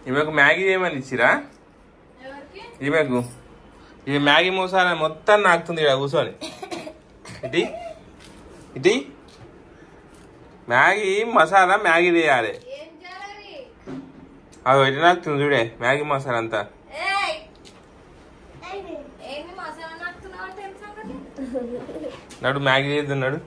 ఈమెకు మ్యాగీ చేయమని ఇచ్చిరా ఈమెకు ఇది మ్యాగీ మసాలా మొత్తం నాకుతుంది ఇక్కడ కూర్చొని ఇటీ ఇటీ మ్యాగీ మసాలా మ్యాగీ చేయాలి అది ఎటు నాకుతుంది చూడే మ్యాగీ మసాలా అంతా నడు మ్యాగీ చేస్తున్నాడు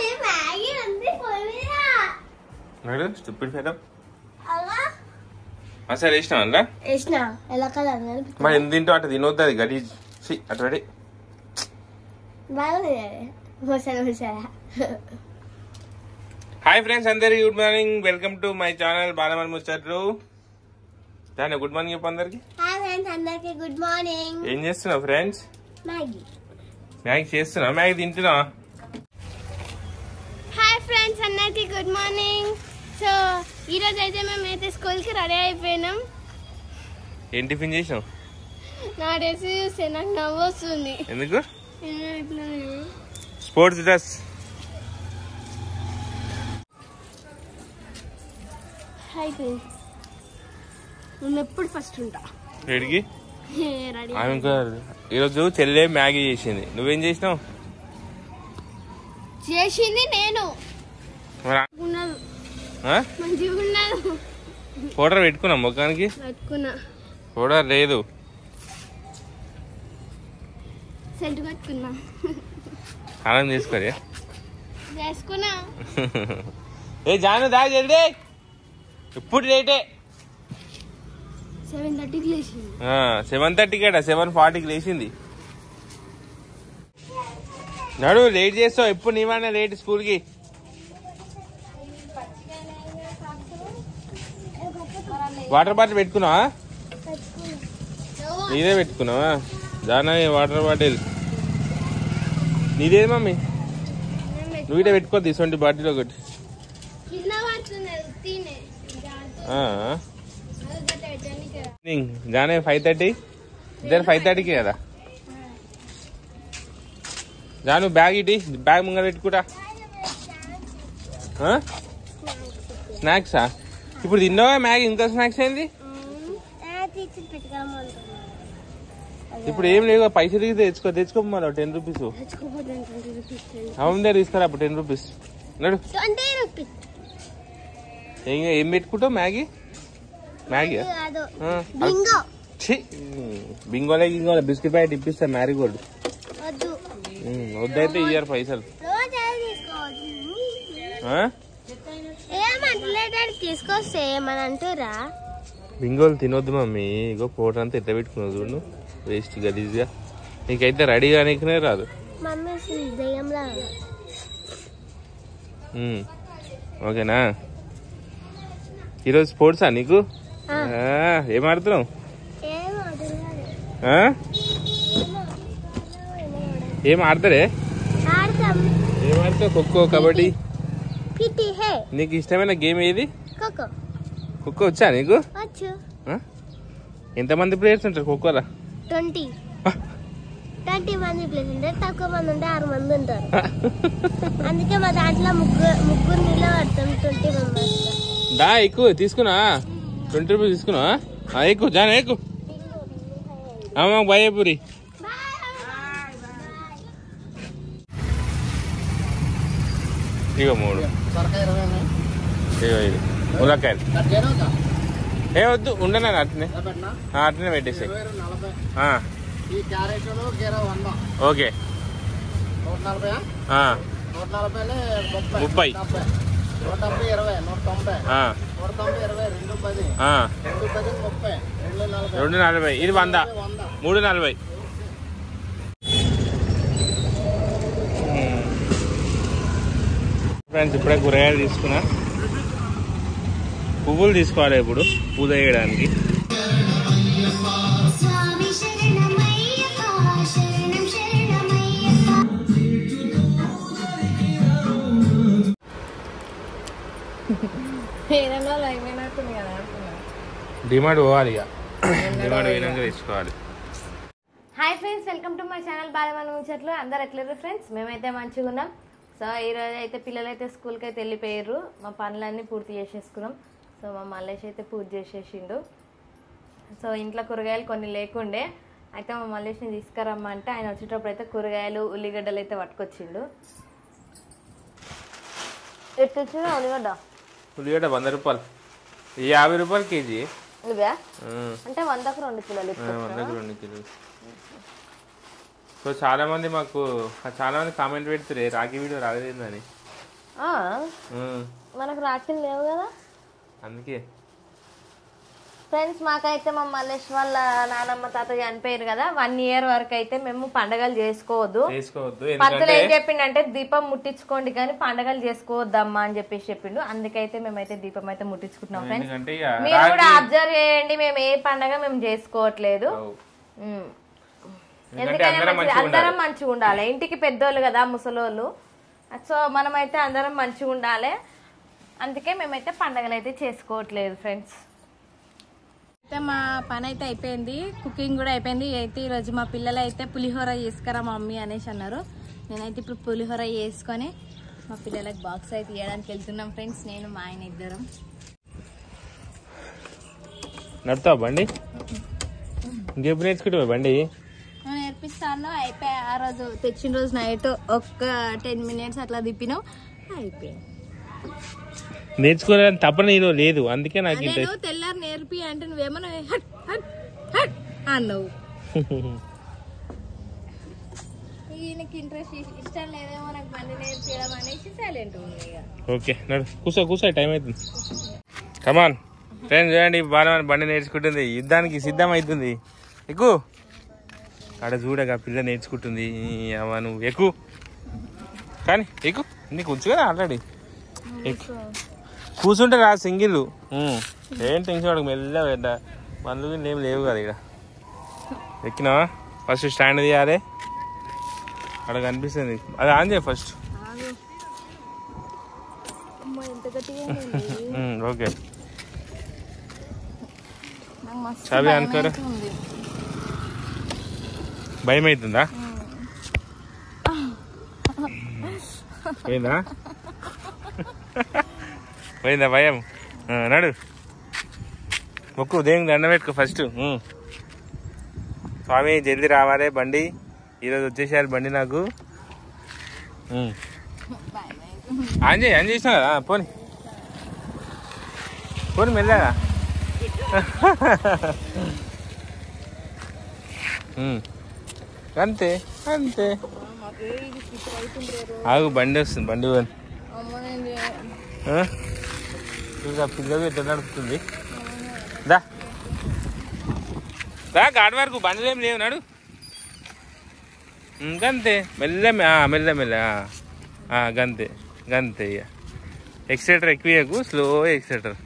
నడు స్టూపిడ్ ఫెలో మసాలా వేసినా మరి ఎంత తింటావు అట్లా తినొద్దు అది గలీజ్ అటు హాయ్ ఫ్రెండ్స్ అందరికి good morning welcome to my channel బాలమన్ ముచ్చట్లు దాని గుడ్ మార్నింగ్ చెప్పు అందరికి గుడ్ మార్నింగ్ ఏం చేస్తున్నావు ఫ్రెండ్స్ మ్యాగీ చేస్తున్నావు మ్యాగీ తింటున్నావా హాయ్ ఫ్రెండ్స్ అందరికి గుడ్ మార్నింగ్ సో ఈరోజు అయితే మేమైతే స్కూల్కి రెడీ అయిపోయినాం ఏం టిఫిన్ చేసినావు నా డ్రెస్ చూస్తే నాకు నవ్వు వస్తుంది ఎందుకు స్పోర్ట్స్ డ్రెస్ హాయ్ ఫ్రెండ్స్ నేను ఎప్పుడు ఫస్ట్ ఉంటా రెడీకి ఈరోజు చెల్లె మ్యాగీ చేసింది నువ్వేం చేసినావు చేసింది నేను పౌడర్ పెట్టుకున్నా ముఖానికి పౌడర్ లేదు సెంటు పెట్టుకున్నా ఆనందం తీసుకోరే వేసుకున్నా ఏ జాను దా జల్దీ ఇప్పుడు రేటే 7:30కి లేచింది 7:30 కదా 7:40కి లేచింది నడు లేట్ చేస్తావు ఎప్పుడు నీవన్నా లేట్ స్కూల్కి వాటర్ బాటిల్ పెట్టుకున్నావా నీదే పెట్టుకున్నావా జానా వాటర్ బాటిల్ నీదేది మమ్మీ నువ్వు ఇటే పెట్టుకోద్ది ఇటువంటి బాటిల్ ఒకటి జానే 5:30 ఇద్దరు 5:30కి కదా జాను బ్యాగ్ ఇటీ బ్యాగ్ ముంగర పెట్టుకుంటా స్నాక్సా ఇప్పుడు తిన్నావా మ్యాగీ ఇంత స్నాక్స్ ఏంది ఇప్పుడు ఏం లేవు పైసలు తెచ్చుకో మరి 10 రూపీస్ అవును దగ్గర తీసుకురా అప్పుడు 10 రూపీస్ నడు ఏం పెట్టుకుంటావు మ్యాగీ బింగోలే గింగోలే బిస్కెట్ ప్యాకెట్ ఇప్పిస్తా మ్యారీగోల్డ్ వద్దైతే ఇయ్యారు పైసలు తీసుకొస్తే ఏమని అంటారా బింగోలు తినొద్దు మమ్మీ ఇగో పౌడర్ అంతా ఎట్లా పెట్టుకున్నావు చూడు వేస్ట్ గలీజ్గా నీకైతే రెడీ కానీకనే రాదు ఓకేనా ఈరోజు స్పోర్ట్సా నీకు ఏం ఆడుతున్నావు ఏం ఆడతారే ఏం ఆడతావు ఖోఖో కబడ్డీ నీకు ఇష్టమైన గేమ్ ఏది ఖోఖో వచ్చా నీకు ఎంతమంది ప్లేయర్స్ ఉంటారు ఖోఖోలా 20 మంది ప్లేయర్స్ ఉంటారు తక్కువ మంది ఉంటే 6 మంది ఉంటారు అందుకే మా దాంట్లో ముగ్గురు నిలబడతాం 20 మెంబర్స్ దా ఎక్కువ తీసుకున్నా 20 రూపీస్ తీసుకున్నా ఎక్కువ జానా ఎక్కువ అమ్మా బాయ్ పూరి ఇగో 3 ఇగో ఇది ములక్కాయలు ఏ వద్దు ఉండనా అట్నే పెట్టేసాయి ఓకే 30 240 ఇది 100 340 ఫ్రెండ్స్ ఇప్పుడే కూరగాయలు తీసుకున్నా పువ్వులు తీసుకోవాలి ఇప్పుడు పూజ చేయడానికి డిమాండ్ పోవాలి ఇక డిమాండ్ పోయినాక తెచ్చుకోవాలి hi friends welcome to my channel బాలమన్ ముచ్చట్లు అందరు ఎట్లేరు ఫ్రెండ్స్ మేమైతే మంచిగా ఉన్నాం సో ఈరోజు అయితే పిల్లలు అయితే స్కూల్కి అయితే వెళ్ళిపోయారు మా పనులన్నీ పూర్తి చేసేసుకున్నాం సో మా మల్లేష్ అయితే పూజ చేసేసిండు సో ఇంట్లో కూరగాయలు కొన్ని లేకుండే, అయితే మా మల్లేష్ని తీసుకురమ్మంటే ఆయన వచ్చేటప్పుడు అయితే కూరగాయలు ఉల్లిగడ్డలు అయితే పట్టుకొచ్చిండు. ఎట్టు వచ్చినా ఉల్లిగడ్డ 100 రూపాయలు, 50 రూపాయలు కేజీ. ఇవే అంటే 100కు 2 కిలోలు. 100కు 2 కిలోలు. సో చాలా మంది కామెంట్ పెడుతురే రాఖీ వీడియో రాలేదని. మనకు రాఖీలు లేవు కదా, అందుకే. ఫ్రెండ్స్ మాకైతే మా మల్లేష్ వాళ్ళ నానమ్మ తాత చనిపోయారు కదా, 1 year వరకు అయితే మేము పండగలు చేసుకోవద్దు. పంతులు ఏం చెప్పిండంటే దీపం ముట్టించుకోండి కానీ పండగలు చేసుకోవద్దమ్మా అని చెప్పిండు. అందుకైతే మేమైతే దీపం అయితే ముట్టించుకుంటున్నాం. ఫ్రెండ్స్ మీరు కూడా అబ్జర్వ్ చేయండి, మేము ఏ పండగ మేము చేసుకోవట్లేదు. ఎందుకంటే అందరం మంచిగా ఉండాలి, ఇంటికి పెద్దోళ్ళు కదా ముసలోళ్ళు. సో మనమైతే అందరం మంచిగా ఉండాలి, అందుకే మేమైతే పండగలు అయితే చేసుకోవట్లేదు. ఫ్రెండ్స్ అయితే మా పని అయితే అయిపోయింది, కుకింగ్ కూడా అయిపోయింది. అయితే ఈరోజు మా పిల్లలు అయితే పులిహోర చేసుకురా మమ్మీ అనేసి అన్నారు. నేనైతే ఇప్పుడు పులిహోర చేసుకొని మా పిల్లలకి బాక్స్ అయితే ఇవ్వడానికి వెళ్తున్నాం. ఫ్రెండ్స్ నేను మా ఆయన ఇద్దరం. నడుతావు బండి? ఇంకెప్పుడు నేర్చుకుంటావా బండి? నేర్పిస్తాను. అయిపోయి ఆ రోజు తెచ్చిన రోజు నైట్ ఒక్క 10 minutes అట్లా తిప్పినాం, అయిపోయింది. నేర్చుకోవాలని తప్ప నీలో లేదు, అందుకే నాకు తెల్లారు నేర్పి అంటే నువ్వేమన్నా అన్నావు. ఈయనకి ఇంట్రెస్ట్ ఇష్టం లేదేమో నాకు బండి నేర్పించడం అనేసి సైలెంట్ ఉంది. ఓకే నడు, కూర్చో టైం అవుతుంది. కమాన్ ఫ్రెండ్స్, చూడండి బాగా బండి నేర్చుకుంటుంది, యుద్ధానికి సిద్ధం అవుతుంది. ఎక్కువ అక్కడ చూడగా పిల్ల నేర్చుకుంటుంది. నువ్వు ఎక్కువ కానీ ఎక్కువ నీకు వచ్చు కదా ఆల్రెడీ. కూర్చుంటే రా సింగిల్, ఏం టెన్షన్ పడకు, మెల్లగా బండ్లు ఏం లేవు కదా ఇక్కడ. ఎక్కినావా? ఫస్ట్ స్టాండ్ తీయాలి, అక్కడ కనిపిస్తుంది, అది ఆన్ చేయ ఫస్ట్. ఓకే చాబీ అనుకోరా. భయం అవుతుందా? పోయిందా భయం? నడు, మొక్కు దేవునికి దండం పెట్టుకో ఫస్ట్. స్వామి జల్దీ రావాలి, బండి ఈరోజు వచ్చేసేయాలి బండి నాకు. ఆన్ చేసినా కదా, పోని మెల్లగా. అంతే ఆగు, బండి వస్తుంది, బండి పిల్లలు ఎట్లా నడుపుతుంది. దా గాడి వరకు బండిలో ఏం లేవు, నడు. గంతే మెల్ల గంతే ఇక ఎక్సిలేటర్ ఎక్కువ, స్లో ఎక్సిలేటర్.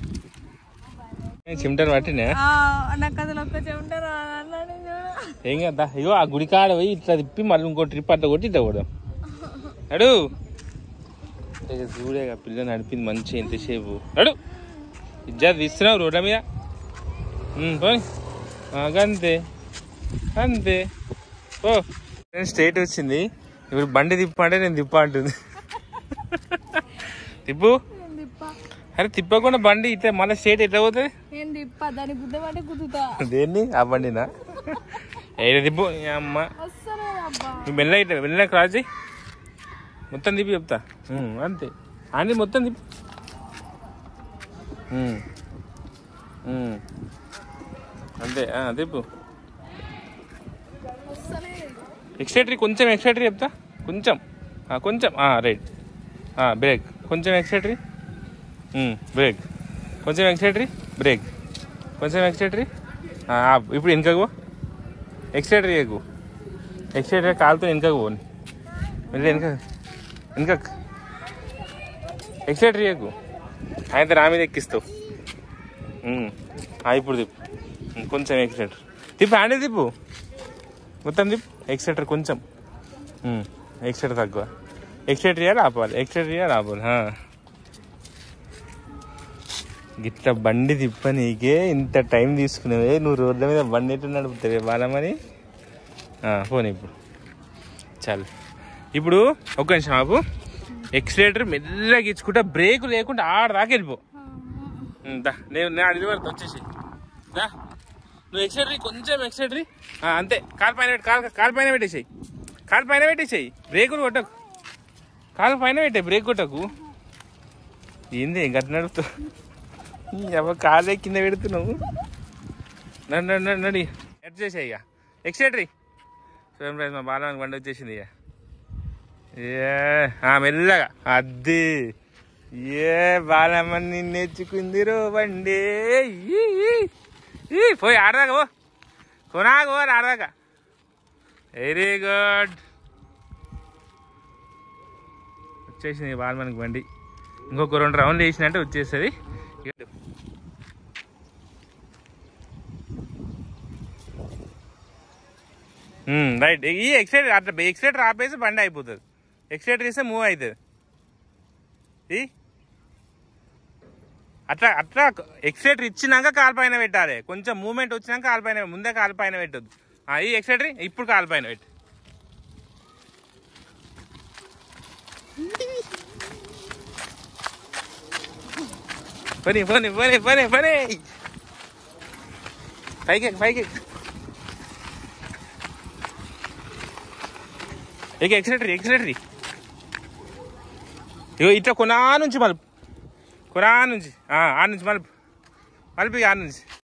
చిమ్టలు పట్టినా ఏం కదా. ఇగో ఆ గుడి కాడ పోయి ఇట్లా తిప్పి మళ్ళీ ఇంకో ట్రిప్ అట్లా కొట్టి ఇట్లా కూడా నడు. చూడే పిల్ల నడిపింది మంచిగా ఎంతసేపు. నడు, ఇజ్జత్ తీస్తున్నావు రోడ్ల మీద. పోనీ అంతే ఓ స్టేట్ వచ్చింది. ఇప్పుడు బండి తిప్పంటే నేను తిప్ప అంటుంది. తిప్పు. అరే తిప్పకుండా బండి ఇట్లా మళ్ళీ స్టేట్ ఎట్లా పోతుంది? దేన్ని? ఆ బండినా? ఏదో తిప్పు అమ్మ. నువ్వు మెల్ల క్రాస్ చేయి, మొత్తం తిప్పి చెప్తా. అంతే అన్ని మొత్తం తిప్పి. అంతే తిప్పు. ఎక్స్ట్రేటరీ కొంచెం చెప్తా, కొంచెం రైట్. బ్రేక్ కొంచెం ఎక్స్ట్రేటరీ, బ్రేక్ కొంచెం ఎక్స్ట్రేటరీ, బ్రేక్ కొంచెం ఎక్స్ట్రేటరీ. ఇప్పుడు వెనుకకు ఎక్స్ట్రేటరీ ఎక్కువ, ఎక్స్ట్రేటరీ కాలుతో వెనుకకు పోని, మళ్ళీ వెనుక ఎక్స్ట్రేటరీ ఎక్కువ. అయితే నా మీద ఎక్కిస్తావు. ఇప్పుడు తిప్పు, కొంచెం ఎక్స్ట్రేటర్ తిప్పు, హ్యాండిల్ తిప్పు, మొత్తం తిప్పు. ఎక్స్ట్రేటర్ కొంచెం, ఎక్స్ట్రేటర్ తక్కువ. ఎక్స్ట్రేటర్ ఇయ్యాలి ఆపాలి. గిట్లా బండి తిప్ప నీకే ఇంత టైం తీసుకునేవే. నువ్వు రోడ్ల మీద బండి ఎట్లా నడుపుతావే బాలమని. పోనీ ఇప్పుడు చాలు. ఇప్పుడు ఒక నిమిషం ఆపు. ఎక్స్లేటర్ మెల్లగా ఇచ్చుకుంటా, బ్రేక్ లేకుండా ఆడదాకా వెళ్ళిపో. నేను అడిగి వరకు వచ్చేసి నువ్వు ఎక్సెట్రీ కొంచెం ఎక్సెట్రీ అంతే. కాలు పైన పెట్టి కాలు పైన పెట్టేసేయి. కాలు పైన పెట్టేసేయి. బ్రేకులు కొట్టకు. కాలు పైన పెట్టే బ్రేక్ కొట్టకు. ఏంది గట్టి నడుపుతావు ఎవరు కాలే కింద పెడుతున్నావు. నడి ఎట్ చేసాయి ఇక ఎక్సెట్రీ. చూడండి ఫ్రెండ్స్ మా బాలవానికి బండి వచ్చేసింది ఇక. మెల్లగా అది బాలమ్మని నేర్చుకుంది రో బండి. పోయి ఆడదాకా పో కొనాకు పోరు ఆడదాకా. వెరీ గుడ్ వచ్చేసింది బాలమ్మనికి బండి. ఇంకొక 2 రౌండ్లు వేసినట్టే వచ్చేస్తుంది. రైట్. ఈ ఎక్సైటర్ అట్లా ఎక్సైటర్ ఆపేసి బండి అయిపోతుంది. ఎక్సైటర్ ఇస్తే మూవ్ అవుతుంది. అట్లా అట్లా ఎక్సైటర్ ఇచ్చినాక కాలు పైన పెట్టాలి. కొంచెం మూమెంట్ వచ్చినాక కాలు పైన, ముందే కాలు పైన పెట్టద్దు. ఈ ఎక్సైటర్ ఇప్పుడు కాలు పైన పెట్టు. పని పని పని పని పని పైకి పైకి ఎక్సైటరీ ఎక్సైటరీ. ఇగో ఇట్లా కొనా నుంచి మలుపు, కొనా నుంచి ఆ నుంచి మలుపు మలుపు ఆ నుంచి.